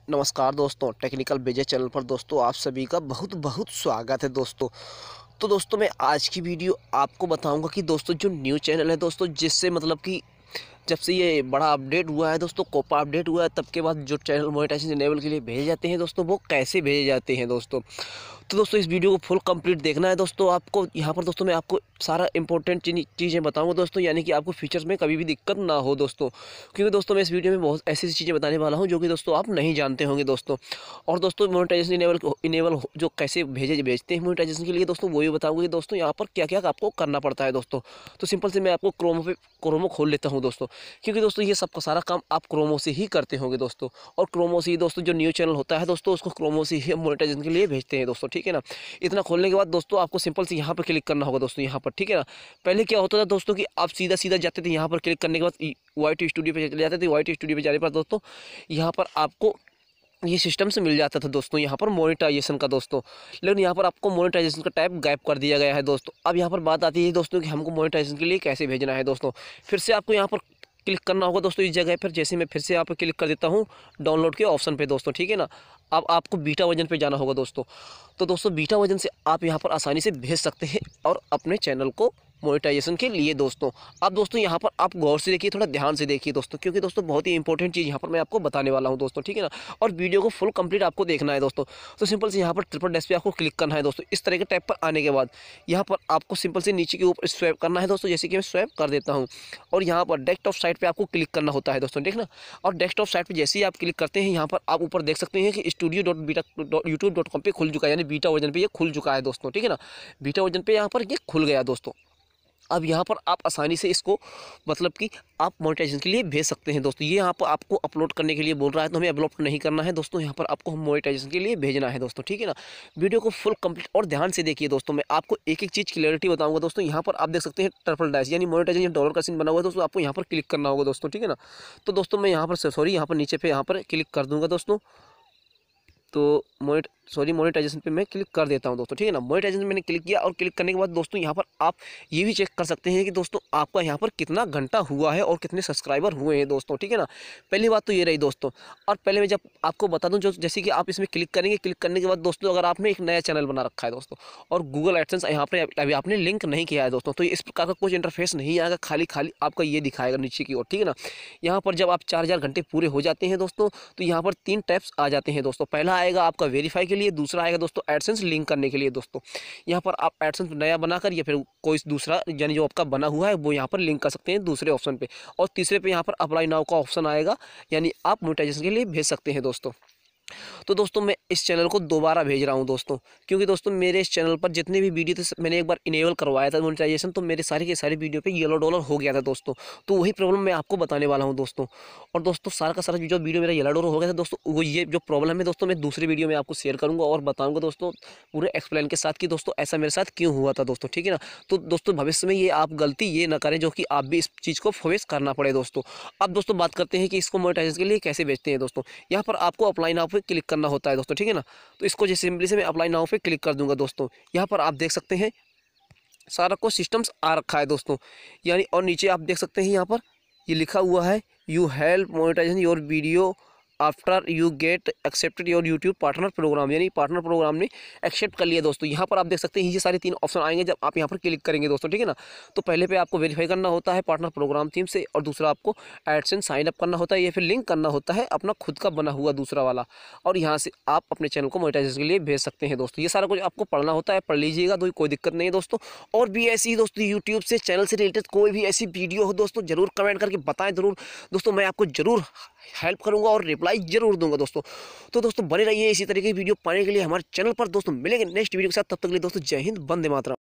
नमस्कार दोस्तों, टेक्निकल विजय चैनल पर दोस्तों आप सभी का बहुत बहुत स्वागत है दोस्तों। तो दोस्तों मैं आज की वीडियो आपको बताऊंगा कि दोस्तों जो न्यू चैनल है दोस्तों, जिससे मतलब कि जब से ये बड़ा अपडेट हुआ है दोस्तों, कोपा अपडेट हुआ है, तब के बाद जो चैनल मोनेटाइजेशन इनेबल के लिए भेजे जाते हैं दोस्तों, वो कैसे भेजे जाते हैं दोस्तों। तो दोस्तों इस वीडियो को फुल कंप्लीट देखना है दोस्तों आपको। यहाँ पर दोस्तों मैं आपको सारा इंपॉर्टेंट चीज़ें बताऊंगा दोस्तों, यानी कि आपको फीचर्स में कभी भी दिक्कत ना हो दोस्तों। क्योंकि दोस्तों मैं इस वीडियो में बहुत ऐसी चीज़ें बताने वाला हूँ जो कि दोस्तों आप नहीं जानते होंगे दोस्तों। और दोस्तों मोनेटाइजेशन इनेबल जो कैसे भेजते हैं मोनेटाइजेशन के लिए दोस्तों, वो भी बताऊँगा कि दोस्तों यहाँ पर क्या क्या आपको करना पड़ता है दोस्तों। तो सिंपल से मैं आपको क्रोमो खोल लेता हूँ दोस्तों, क्योंकि दोस्तों ये सबका सारा काम आप क्रोमो से ही करते होंगे दोस्तों। और क्रोमो से ही दोस्तों जो न्यू चैनल होता है दोस्तों, उसको क्रोमो से ही मोनेटाइजेशन के लिए भेजते हैं दोस्तों, ठीक है ना। इतना खोलने के बाद दोस्तों आपको सिंपल से यहाँ पर क्लिक करना होगा दोस्तों, यहाँ पर, ठीक है ना। पहले क्या होता था दोस्तों कि आप सीधा सीधा जाते थे, यहाँ पर क्लिक करने के बाद वाईटी स्टूडियो पे चले जाते थे। वाईटी स्टूडियो पे जाने पर दोस्तों यहाँ पर आपको ये सिस्टम से मिल जाता था दोस्तों, यहाँ पर मोनेटाइजेशन का दोस्तों। लेकिन यहाँ पर आपको मोनेटाइजेशन का टाइप गायब कर दिया गया है दोस्तों। अब यहाँ पर बात आती है दोस्तों कि हमको मोनेटाइजेशन के लिए कैसे भेजना है दोस्तों। फिर से आपको यहाँ पर क्लिक करना होगा दोस्तों इस जगह पर। जैसे मैं फिर से यहाँ पर क्लिक कर देता हूँ डाउनलोड के ऑप्शन पे दोस्तों, ठीक है ना। अब आपको बीटा वर्जन पे जाना होगा दोस्तों। तो दोस्तों बीटा वर्जन से आप यहाँ पर आसानी से भेज सकते हैं और अपने चैनल को मोनेटाइजेशन के लिए दोस्तों। अब दोस्तों यहाँ पर आप गौर से देखिए, थोड़ा ध्यान से देखिए दोस्तों, क्योंकि दोस्तों बहुत ही इंपॉर्टेंट चीज़ यहाँ पर मैं आपको बताने वाला हूँ दोस्तों, ठीक है ना। और वीडियो को फुल कंप्लीट आपको देखना है दोस्तों। तो सिंपल से यहाँ पर ट्रिपल डैश पे आपको क्लिक करना है दोस्तों। इस तरह के टैब पर आने के बाद यहाँ पर आपको सिंपल से नीचे के ऊपर स्वैप करना है दोस्तों, जैसे कि मैं स्वैप कर देता हूँ। और यहाँ पर डेस्कटॉप साइट पर आपको क्लिक करना होता है दोस्तों, देखना। और डेस्कटॉप साइट पर जैसे ही आप क्लिक करते हैं, यहाँ पर आप ऊपर देख सकते हैं कि studio.beta.youtube.com पे खुल चुका है, यानी बीटा वर्जन पे ये खुल चुका है दोस्तों, ठीक है ना। बीटा वर्जन पे यहाँ पर ये खुल गया दोस्तों। अब यहाँ पर आप आसानी से इसको मतलब कि आप मोनेटाइजेशन के लिए भेज सकते हैं दोस्तों। ये यहाँ पर आपको अपलोड करने के लिए बोल रहा है, तो हमें अपलोड नहीं करना है दोस्तों। यहाँ पर आपको मोनेटाइजेशन के लिए भेजना है दोस्तों, ठीक है ना। वीडियो को फुल कंप्लीट और ध्यान से देखिए दोस्तों। मैं आपको एक एक चीज़ क्लियरिटी बताऊंगा दोस्तों। यहाँ पर आप देख सकते हैं ट्रिपल डैश यानी मोनेटाइजेशन डॉलर का सीन बना हुआ है दोस्तों। आपको यहाँ पर क्लिक करना होगा दोस्तों, ठीक है ना। तो दोस्तों मैं यहाँ पर यहाँ पर नीचे पे यहाँ पर क्लिक कर दूँगा दोस्तों। तो मोनेटाइजेशन पे मैं क्लिक कर देता हूं दोस्तों, ठीक है ना। मोनेटाइजेशन मैंने क्लिक किया और क्लिक करने के बाद दोस्तों यहाँ पर आप ये भी चेक कर सकते हैं कि दोस्तों आपका यहाँ पर कितना घंटा हुआ है और कितने सब्सक्राइबर हुए हैं दोस्तों, ठीक है ना। पहली बात तो ये रही दोस्तों। और पहले मैं जब आपको बता दूं, जो जैसे कि आप इसमें क्लिक करेंगे, क्लिक करने के बाद दोस्तों अगर आपने एक नया चैनल बना रखा है दोस्तों और गूगल एडसेंस यहाँ पर अभी आपने लिंक नहीं किया है दोस्तों, तो इस प्रकार का कुछ इंटरफेस नहीं आएगा, खाली खाली आपका ये दिखाएगा नीचे की ओर, ठीक है ना। यहाँ पर जब आप 4000 घंटे पूरे हो जाते हैं दोस्तों, तो यहाँ पर 3 टैब्स आ जाते हैं दोस्तों। पहला आएगा आपका वेरीफाई के लिए, दूसरा आएगा दोस्तों एडसेंस लिंक करने के लिए दोस्तों। यहाँ पर आप एडसेंस नया बनाकर या फिर कोई दूसरा यानी जो आपका बना हुआ है वो यहाँ पर लिंक कर सकते हैं दूसरे ऑप्शन पे। और तीसरे पे यहाँ पर अप्लाई नाउ का ऑप्शन आएगा, यानी आप मोनेटाइजेशन के लिए भेज सकते हैं दोस्तों। तो दोस्तों मैं इस चैनल को दोबारा भेज रहा हूं दोस्तों, क्योंकि दोस्तों मेरे इस चैनल पर जितने भी वीडियो थे मैंने एक बार इनेबल करवाया था मोनेटाइजेशन, तो मेरे सारे के सारे वीडियो पे येलो डॉलर हो गया था दोस्तों। तो वही प्रॉब्लम मैं आपको बताने वाला हूं दोस्तों। और दोस्तों सारा का सारा जो वीडियो मेरा येलो डॉलर हो गया था दोस्तों, वो ये जो प्रॉब्लम है दोस्तों मैं दूसरे वीडियो में आपको शेयर करूँगा और बताऊँगा दोस्तों पूरे एक्सप्लेन के साथ कि दोस्तों ऐसा मेरे साथ क्यों हुआ था दोस्तों, ठीक है ना। तो दोस्तों भविष्य में ये आप गलती ये ना करें जो कि आप भी इस चीज़ को फेस करना पड़े दोस्तों। अब दोस्तों बात करते हैं कि इसको मोनेटाइजेशन के लिए कैसे भेजते हैं दोस्तों। यहाँ पर आपको अप्लाई नाउ पे क्लिक करना होता है दोस्तों, ठीक है ना। तो इसको जैसे सिंपली से मैं अप्लाई नाउ पे क्लिक कर दूंगा दोस्तों। यहाँ पर आप देख सकते हैं सारा कुछ सिस्टम्स आ रखा है दोस्तों, यानी। और नीचे आप देख सकते हैं यहाँ पर ये लिखा हुआ है you help monetization your video after you get accepted your YouTube partner program, यानी पार्टनर प्रोग्राम ने एक्सेप्ट कर लिया दोस्तों। यहाँ पर आप देख सकते हैं ये सारे 3 ऑप्शन आएंगे जब आप यहाँ पर क्लिक करेंगे दोस्तों, ठीक है ना। तो पहले पे आपको वेरीफाई करना होता है पार्टनर प्रोग्राम थीम से, और दूसरा आपको एडसेंस साइन अप करना होता है या फिर लिंक करना होता है अपना खुद का बना हुआ दूसरा वाला। और यहाँ से आप अपने चैनल को मोनेटाइजेशन के लिए भेज सकते हैं दोस्तों। ये सारा कुछ आपको पढ़ना होता है, पढ़ लीजिएगा तो कोई दिक्कत नहीं है दोस्तों। और भी ऐसी दोस्तों यूट्यूब से चैनल से रिलेटेड कोई भी ऐसी वीडियो हो दोस्तों, जरूर कमेंट करके बताएं जरूर दोस्तों। मैं आपको जरूर हेल्प करूंगा और रिप्लाई जरूर दूंगा दोस्तों। तो दोस्तों बने रहिए इसी तरीके की वीडियो पाने के लिए हमारे चैनल पर दोस्तों। मिलेंगे नेक्स्ट वीडियो के साथ, तब तक के लिए दोस्तों जय हिंद, वंदे मातरम।